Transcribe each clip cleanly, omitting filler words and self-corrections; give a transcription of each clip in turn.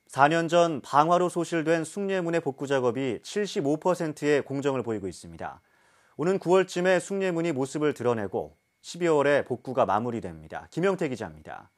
4년 전 방화로 소실된 숭례문의 복구 작업이 75%의 공정을 보이고 있습니다. 오는 9월쯤에 숭례문이 모습을 드러내고 12월에 복구가 마무리됩니다. 김영태 기자입니다.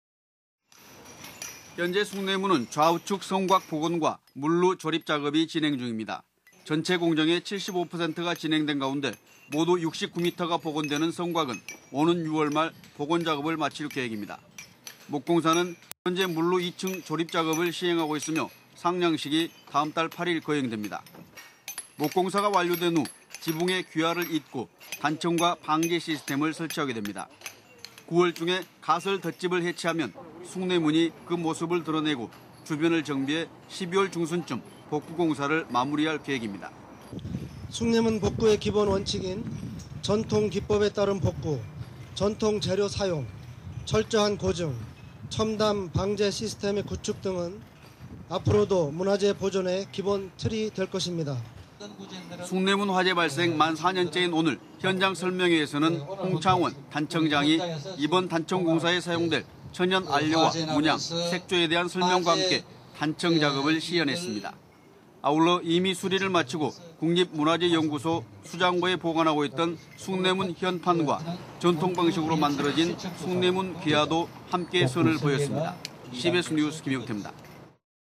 현재 숭례문은 좌우측 성곽 복원과 물루 조립 작업이 진행 중입니다. 전체 공정의 75%가 진행된 가운데 모두 69m가 복원되는 성곽은 오는 6월 말 복원 작업을 마칠 계획입니다. 목공사는 현재 물루 2층 조립 작업을 시행하고 있으며 상량식이 다음 달 8일 거행됩니다. 목공사가 완료된 후 지붕에 귀화를 잇고 단청과 방제 시스템을 설치하게 됩니다. 9월 중에 가설 덧집을 해체하면 숭례문이 그 모습을 드러내고 주변을 정비해 12월 중순쯤 복구 공사를 마무리할 계획입니다. 숭례문 복구의 기본 원칙인 전통 기법에 따른 복구, 전통 재료 사용, 철저한 고증, 첨단 방제 시스템의 구축 등은 앞으로도 문화재 보존의 기본 틀이 될 것입니다. 숭례문 화재 발생 만 4년째인 오늘 현장 설명회에서는 홍창원 단청장이 이번 단청 공사에 사용될 천연 안료와 문양, 색조에 대한 설명과 함께 단청 작업을 시연했습니다. 아울러 이미 수리를 마치고 국립문화재연구소 수장고에 보관하고 있던 숭례문 현판과 전통 방식으로 만들어진 숭례문 기와도 함께 선을 보였습니다. CBS 뉴스 김영태입니다.